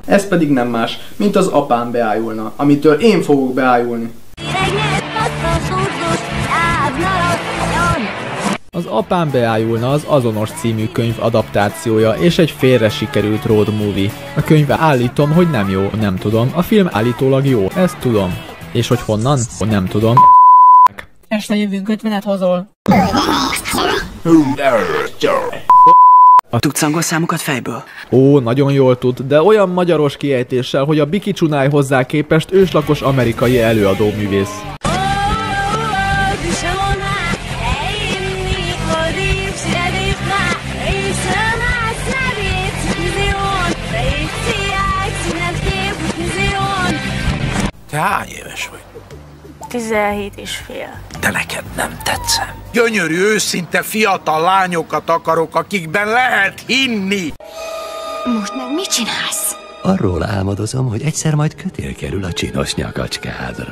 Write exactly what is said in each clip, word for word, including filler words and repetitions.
Ez pedig nem más, mint az apám beájulna, amitől én fogok beájulni. Az Apám beájulna az Azonos című könyv adaptációja és egy félre sikerült road movie. A könyve állítom, hogy nem jó, nem tudom. A film állítólag jó, ezt tudom. És hogy honnan? Nem tudom. Este jövünk, ötvenet hozol. Tudsz angol számokat fejből? Ó, nagyon jól tud, de olyan magyaros kiejtéssel, hogy a Biki Csunály hozzá képest őslakos amerikai előadóművész. Te hány éves vagy? tizenhét és fél. De neked nem tetszem. Gyönyörű, őszinte, fiatal lányokat akarok, akikben lehet hinni. Most meg mit csinálsz? Arról álmodozom, hogy egyszer majd kötél kerül a csinos nyakacskádra.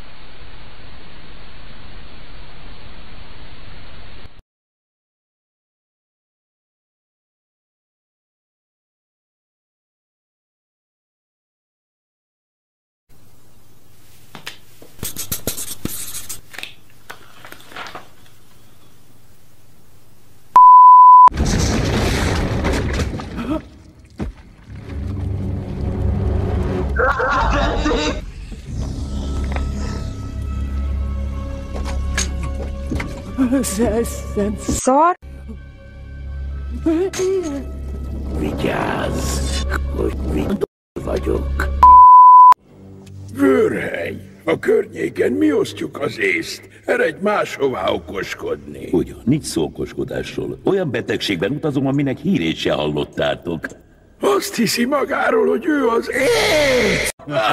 Szar? Vigyázz, hogy mit vagyok. Vőrhely! A környéken mi osztjuk az észt. Eredj máshová okoskodni. Ugyan, nincs szó okoskodásról. Olyan betegségben utazom, aminek hírét se hallottátok. Azt hiszi magáról, hogy ő az észt!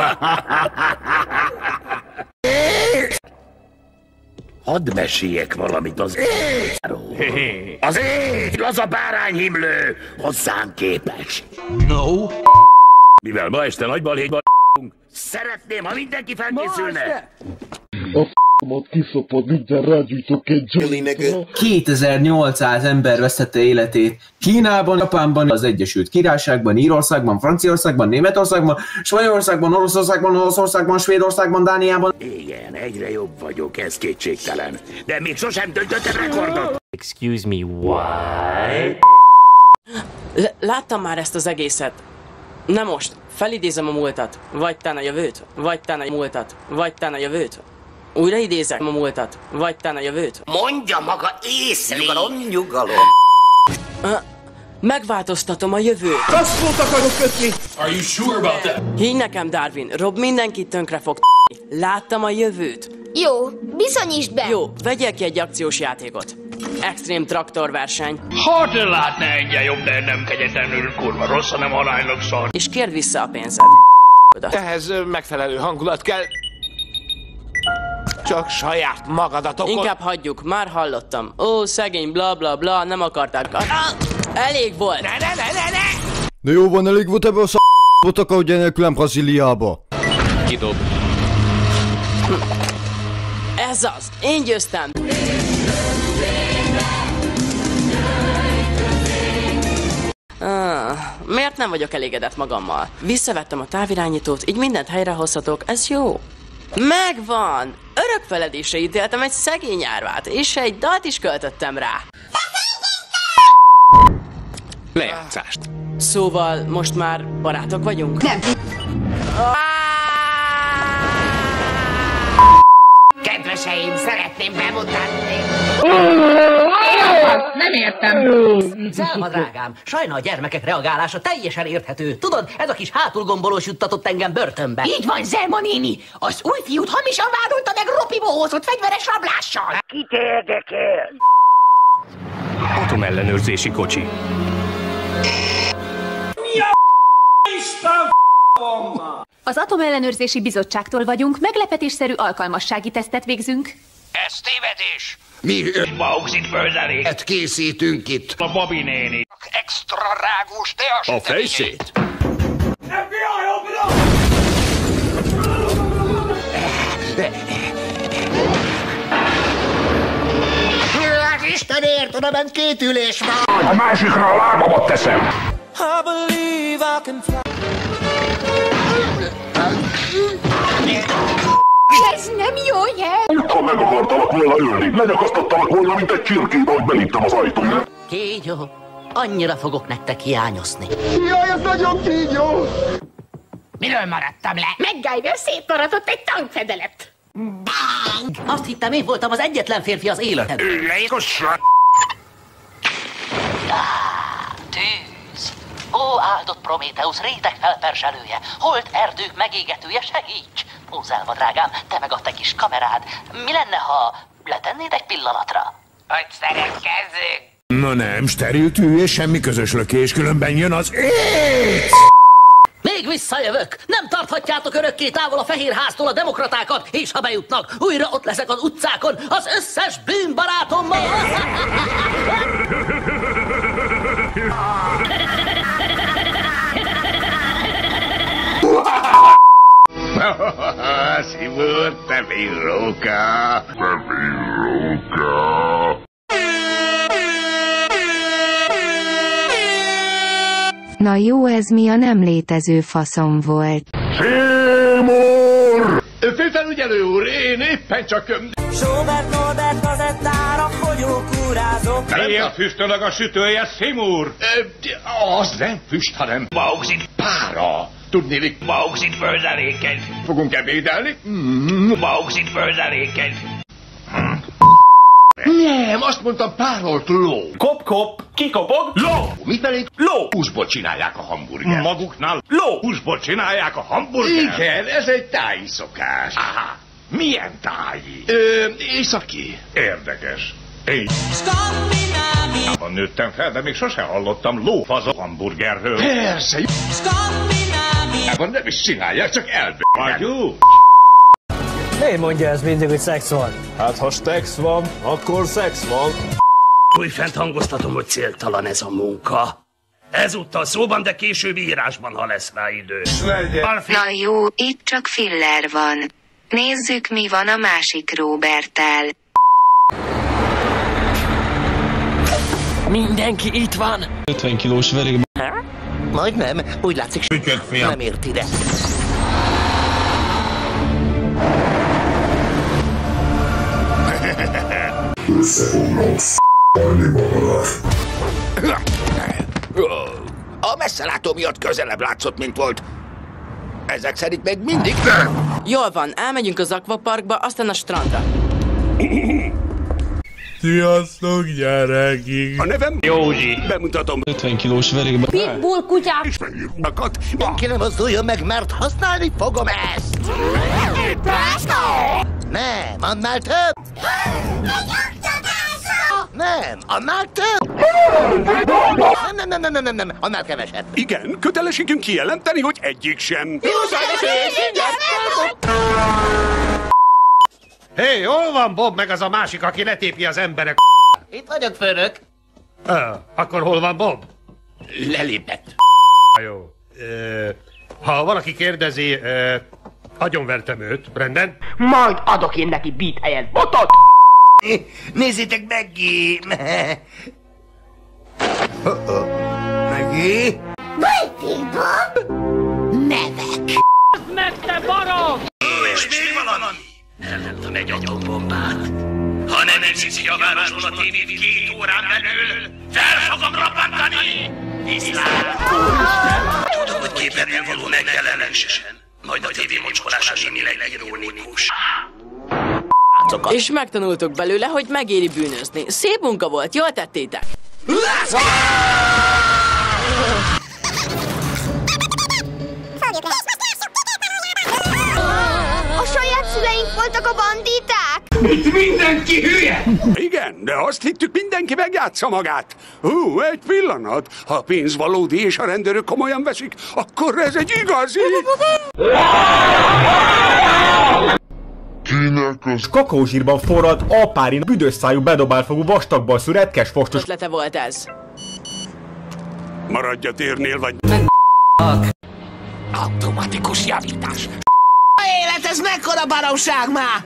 Hadd meséljek valamit az éjről. Az éj, az a bárányhimlő, hozzánk képes. No. Mivel ma este nagy balhégyban szeretném, ha mindenki felkészülne. A f***omat kiszopod, minden rágyújtok egy kétezer-nyolcszáz ember vesztette életét Kínában, Japánban, az Egyesült Királyságban, Írországban, Franciaországban, Németországban, Spanyolországban, Oroszországban, Olaszországban, Svédországban, Dániában. Igen, egyre jobb vagyok, ez kétségtelen. De még sosem döntöttem rekordot. Excuse me, why? L- láttam már ezt az egészet. Na most, felidézem a múltat, vagy tán a jövőt, vagy tán a múltat, vagy tán a jövőt. Újra idézek a múltat, vagy tán a jövőt. Mondja maga észre! Nyugalom, nyugalom! Uh, megváltoztatom a jövőt. Kaszlót akarok kötni! Are you sure about that? Higgy nekem, Darwin, Rob mindenkit tönkre fog Láttam a jövőt. Jó, bizonyítsd be! Jó, vegyél ki egy akciós játékot. Extrém traktorverseny. Ha te látná engyen jobb, de nem kegyetlenül kurva rossz, hanem aránylag szar. És kérd vissza a pénzed. Ehhez megfelelő hangulat kell. Csak saját magadat okol. Inkább hagyjuk, már hallottam. Ó, szegény, bla bla bla, nem akarták. Ah, elég volt! Ne, ne, ne, ne, ne! De jó van, elég volt ebből a sz***ot, akar nélkülem Brazíliába. Kidob. Ez az, én győztem. Ah, miért nem vagyok elégedett magammal? Visszavettem a távirányítót, így mindent helyrehozhatok, ez jó. Megvan! Örökfeledésre ítéltem egy szegény árvát, és egy dalt is költöttem rá. Lejátszást. Szóval most már barátok vagyunk? Nem. Kedveseim, szeretném bemutatni. Nem értem. Szelma drágám, sajna a gyermekek reagálása teljesen érthető. Tudod, ez a kis hátulgombolós juttatott engem börtönbe. Így van, Zelma néni. Az új fiút hamisan vádolta meg Ropiból hozott fegyveres rablással. Kit érdekel? Atomellenőrzési kocsi. Mi a Isten van ma? Az Atomellenőrzési Bizottságtól vagyunk, meglepetésszerű alkalmassági tesztet végzünk. Ez tévedés. Mi bauxit földelést készítünk itt. A Bobby néni. Extra rágós tea. A fejszét? ef bé i, open up! Istenért, oda ment két ülés van. A másikra a lábamat teszem. I believe I can fly. Ha meg akartalak volna ölni, lenyakasztattalak volna, mint egy csirkét, ahogy beléptem az ajtón. Kígyó, annyira fogok nektek hiányozni. Jaj, ez nagyon kígyó! Miről maradtam le? MacGyver szétmaradt egy tankfedelet. Azt hittem, én voltam az egyetlen férfi az életben. Tűz! Ó, áldott Prométeusz, réteg felperselője, holt erdők megégetője, segíts! Pózálva, drágám, te meg a te kis kamerád. Mi lenne, ha letennéd egy pillanatra? Hogy szeretkezzünk! Na nem, steril tű és semmi közös lökés, különben jön az éjsz! Még visszajövök! Nem tarthatjátok örökké távol a Fehérháztól a demokratákat, és ha bejutnak, újra ott leszek az utcákon az összes bűnbarátommal! Szivur, te virróka! Te virróka! Na jó, ez mi a nem létező faszom volt. Seymour! Főfelügyelő úr, én éppen csak... Sobert Norbert kazettára fogyókúrázok. Miért füstölög a sütője, Seymour? Az nem füst, hanem bauxit pára. Tudnélik, bauxit földelékeny. Fogunk ebédelni? Mm. Bauxit földelékeny. Nem, azt mondtam, párolt ló. Kop-kop, kikopog? Ló! Mi pedig? Ló! Húsból csinálják a hamburgert. Maguknál ló! Húsból csinálják a hamburgert? Igen, ez egy táji szokás. Aha, milyen táji? Ö, északi. Érdekes. Én Skandinávia. Nőttem fel, de még sose hallottam lófaza hamburgerről. Persze. Skandinávia. Nem is csinálják, csak elbe... Vagyunk. Miért mondja ez mindig, hogy szex van? Hát ha szex van, akkor szex van. Újfent hangoztatom, hogy céltalan ez a munka. Ezúttal szóban, de később írásban, ha lesz rá idő. Na jó, itt csak filler van. Nézzük, mi van a másik Roberttel. Mindenki itt van! ötven kilós verig. Majdnem, úgy látszik, nem ért ide. Összefognak f***alni magadat. A messzelátó miatt közelebb látszott, mint volt. Ezek szerint még mindig nem. Jól van, elmegyünk az akvaparkba, aztán a strandra. Sziasztok, gyerekig! A nevem Józsi. Bemutatom. ötven kilós verig. Pitbull kutyák. És megnyúlnakat. Senki nem mozduljon meg, mert használni fogom ezt! Nem, annál több! Nem, annál több! Nem, nem, nem, nem, nem, nem, annál kevesebb. Igen, kötelességünk kijelenteni, hogy egyik sem. Hé, hey, hol van Bob meg az a másik, aki letépi az emberek? Itt vagyok, főnök. Ö, akkor hol van Bob? Lelépett. Jó. Ö, ha valaki kérdezi, ö, agyonvertem őt, rendben? Majd adok én neki beat helyett botot! Nézzétek, Meggi! Meggi? Waiting Bob! Nevek! Meg te barom! És mi van? Ellenttem egy atombombát. Ha nem emszik ki a városból a tévét két órán belül, fel fogom robbantani! Viszlát! Tudom, hogy képernyőn való megjelenésesen. Majd a tévé mocskolása némileg ironikus. És megtanultok belőle, hogy megéri bűnözni. Szép munka volt, jól tettétek! A saját szüleink voltak a banditák? Itt mindenki hülye! Igen, de azt hittük, mindenki megjátsza magát. Hú, egy pillanat. Ha a pénz valódi és a rendőrök komolyan veszik, akkor ez egy igazi... Kinek az... Kakaózsírban forralt alpárin büdös szájú bedobálfogú vastagban szű retkes fostos... Ötlete volt ez. Maradj a térnél, vagy... Automatikus javítás. A élet, ez mekkora baromság már!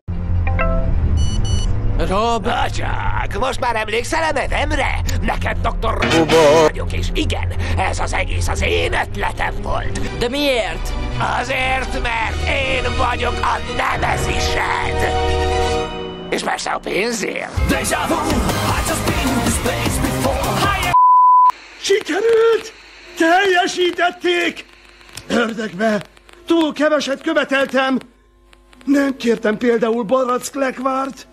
Rob! Atyák, most már emlékszel a nevemre? Neked doktor Rob vagyok, és igen, ez az egész az én ötletem volt. De miért? Azért, mert én vagyok a nemezised. És persze a pénzért. Sikerült! Teljesítették! Ördögbe! Túl keveset követeltem! Nem kértem például barack-lekvárt.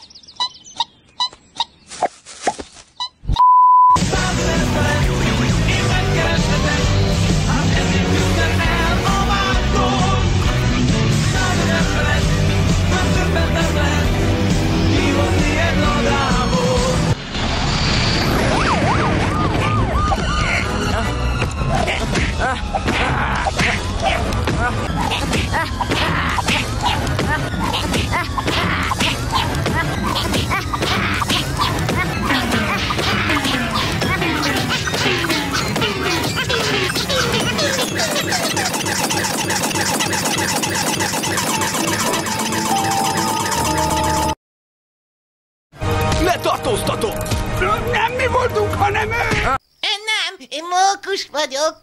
Letartóztatom! Nem mi voltunk, hanem ő! Nem, én mókus vagyok.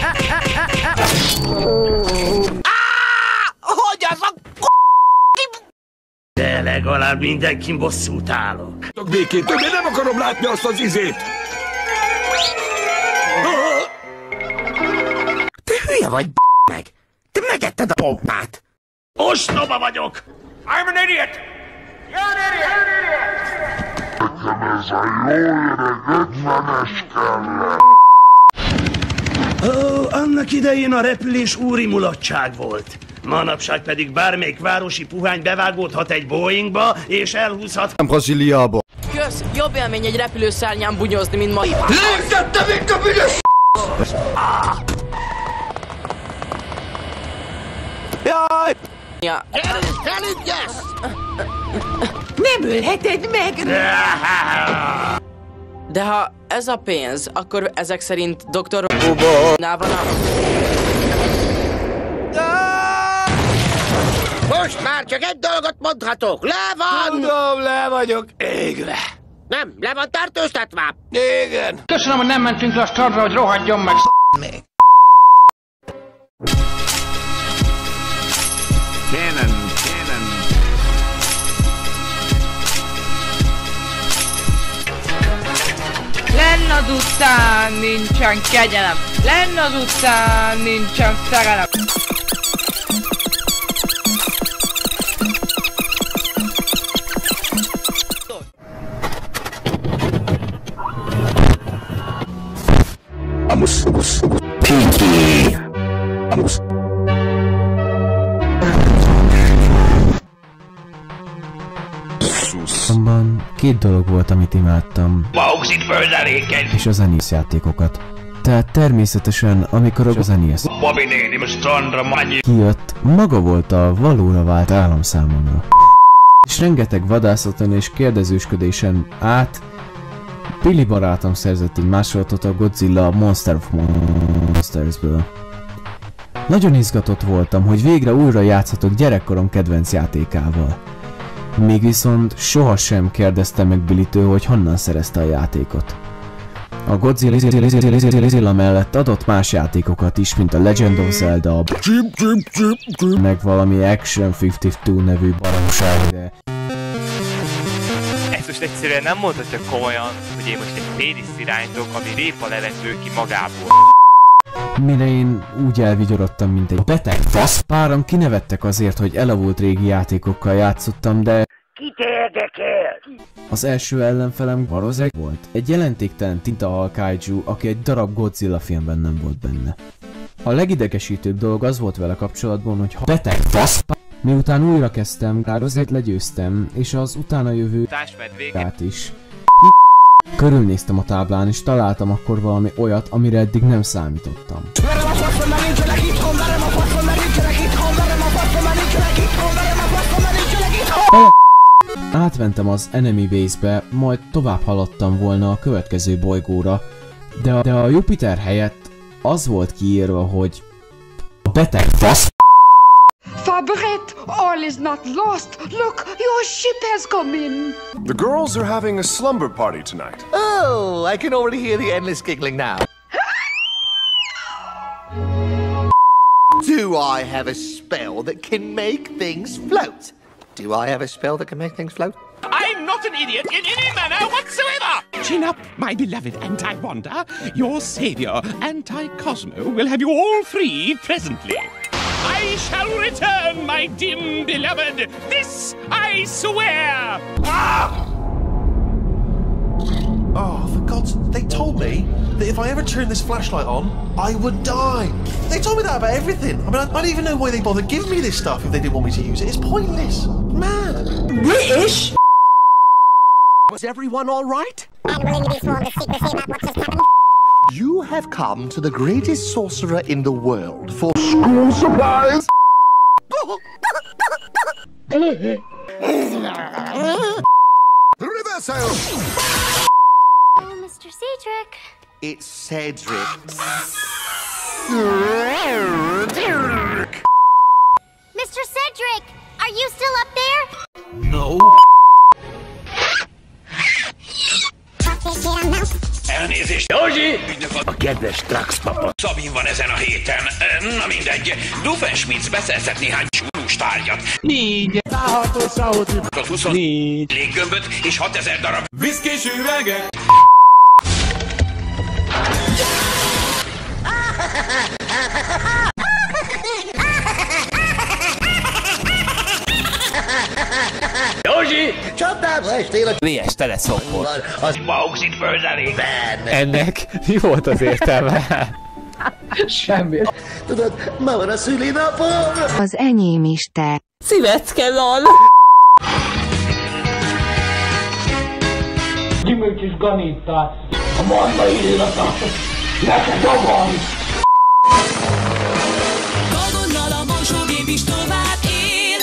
Hogy az a De legalább mindenkin bosszút állok. Békén, többé nem akarom látni azt az izét! Te hülye vagy, meg! Te megetted a pompát! Ostoba vagyok! I'm an idiot! You're an idiot! Nekem ez a jó öreg ötvenes kellett. Ó, annak idején a repülés úri mulatság volt. Manapság pedig bármelyik városi puhány bevágódhat egy Boeingba, és elhúzhat... Brazíliába. Kösz, jobb élmény egy repülőszárnyán bunyozni, mint ma. Léptettem itt a büdös! Jaj! Ja. Elügyes! Nem ölheted meg! De ha ez a pénz, akkor ezek szerint doktor Robónál van a... Most már csak egy dolgot mondhatok, le van! Tudom, le vagyok égve. Nem, le van tartóztatva. Igen. Köszönöm, hogy nem mentünk le a strandra, hogy rohadjon meg még. Cannon, cannon. Lenn az utcán nincsen kegyelem, lenn az utcán nincsen szerelem. Vamos, vamos, vamos. Pinky. Vamos. Azonban két dolog volt, amit imádtam, Bauxit földelékeny. és a zenész játékokat. Tehát természetesen, amikor a zenész Bobby néni most strandra mennyi. kijött, maga volt a valóra vált állam számomra. És rengeteg vadászaton és kérdezősködésen át Billy barátom szerzett egy másolatot a Godzilla Monster of Monstersből. Nagyon izgatott voltam, hogy végre újra játszhatok gyerekkorom kedvenc játékával. Még viszont sohasem kérdeztem meg Billytől, hogy honnan szerezte a játékot. A Godzilla mellett adott más játékokat is, mint a Legend of Zelda, meg valami Action ötvenkettő nevű baromság, de... Ezt most egyszerűen nem mondhatja komolyan, hogy én most egy péniszt irányítok, ami répa levető ki magából. Mire én úgy elvigyorodtam, mint egy beteg fasz. Páran kinevettek azért, hogy elavult régi játékokkal játszottam, de... Kit érdekel? Az első ellenfelem Barozek volt. Egy jelentéktelen tintahal kaiju, aki egy darab Godzilla filmben nem volt benne. A legidegesítőbb dolog az volt vele kapcsolatban, hogy ha beteg fasz... Miután újra kezdtem, Barozet legyőztem, és az utána jövő át is. Körülnéztem a táblán, és találtam akkor valami olyat, amire eddig nem számítottam. Átmentem az enemy base-be, majd tovább haladtam volna a következő bolygóra, de a, de a Jupiter helyett az volt kiírva, hogy a beteg fasz. Fabret, all is not lost. Look, your ship has come in. The girls are having a slumber party tonight. Oh, I can already hear the endless giggling now. Do I have a spell that can make things float? Do I have a spell that can make things float? I'm not an idiot in any manner whatsoever! Chin up, my beloved Anti-Wanda. Your savior, Anti-Cosmo, will have you all free presently. I shall return, my dim beloved. This I swear! Ah! Oh, for God's... They told me that if I ever turned this flashlight on, I would die. They told me that about everything. I mean, I, I don't even know why they bothered giving me this stuff if they didn't want me to use it. It's pointless. Man. British? Was everyone all right? You have come to the greatest sorcerer in the world for School supplies! Reversal! Oh, Mister Cedric. It's Cedric. Mister Cedric, are you still up there? No. Elnézést, Józsi! A kedves Trax papa. Szabin van ezen a héten. Na mindegy. Doofenshmirtz beszerzett néhány súlyos tárgyat. Négy. huszonnégy. Léggömböt és hatezer darab viszkés üveget. Józsi! Csapdába estél a vé es teleszokból. Az bauxit földelé. Ennek mi volt az értelme? Semmi. Tudod, ma van a szülinapom. Az enyém is te. Szívecske, lol! Gyümölcsös ganita. A marha illata. Neked van. Vadonnal a mosógép is tovább él.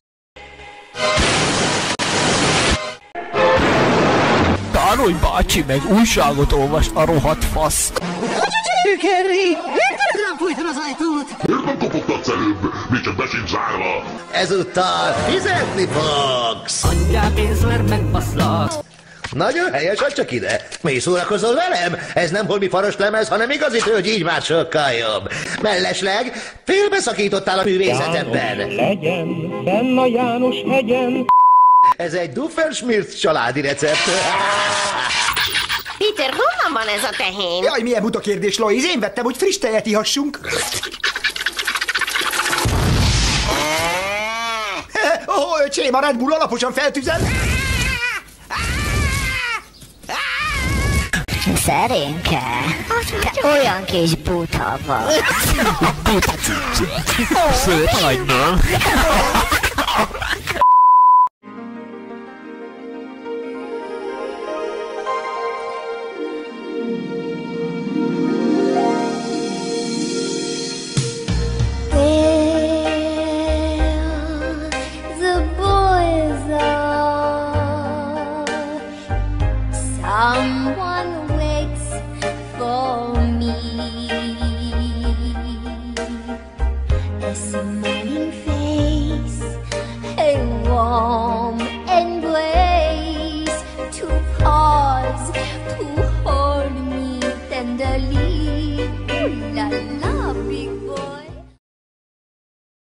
Károly bácsi meg újságot olvas, a rohadt fasz. Kerry! Rám fújtan az ajtót! Miért nem kopogtatsz előbb? Még csak be sincs zárva! Ezúttal fizetni fogsz! Adjál pénzt, mert megbaszlak! Nagyon helyes, adj csak ide! Mi szórakozol velem? Ez nem holmi faros lemez, hanem igazi tölgy, így már sokkal jobb. Mellesleg félbeszakítottál a művészetemben. János legyen, benn a János hegyen. Ez egy Doofenshmirtz családi recept. Peter, honnan van ez a tehén? Jaj, milyen buta kérdés, Lois. Én vettem, hogy friss tejet ihassunk. Ó, oh, öcsém, a Red Bull alaposan feltüzel. Szerénke. Te olyan kis buta vagy. Buta cici. Szép hagynám. Someone